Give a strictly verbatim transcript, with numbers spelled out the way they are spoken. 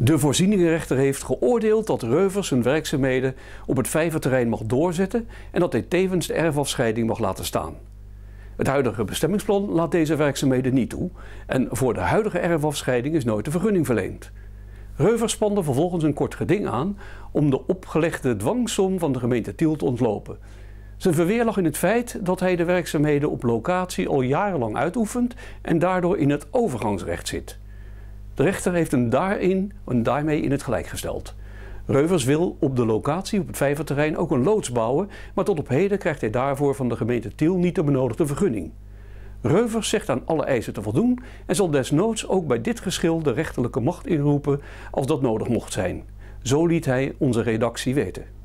De voorzieningenrechter heeft geoordeeld dat Reuvers zijn werkzaamheden op het vijverterrein mag doorzetten en dat hij tevens de erfafscheiding mag laten staan. Het huidige bestemmingsplan laat deze werkzaamheden niet toe en voor de huidige erfafscheiding is nooit de vergunning verleend. Reuvers spande vervolgens een kort geding aan om de opgelegde dwangsom van de gemeente Tiel te ontlopen. Zijn verweer lag in het feit dat hij de werkzaamheden op locatie al jarenlang uitoefent en daardoor in het overgangsrecht zit. De rechter heeft hem daarin en daarmee in het gelijk gesteld. Reuvers wil op de locatie op het vijverterrein ook een loods bouwen, maar tot op heden krijgt hij daarvoor van de gemeente Tiel niet de benodigde vergunning. Reuvers zegt aan alle eisen te voldoen en zal desnoods ook bij dit geschil de rechterlijke macht inroepen als dat nodig mocht zijn. Zo liet hij onze redactie weten.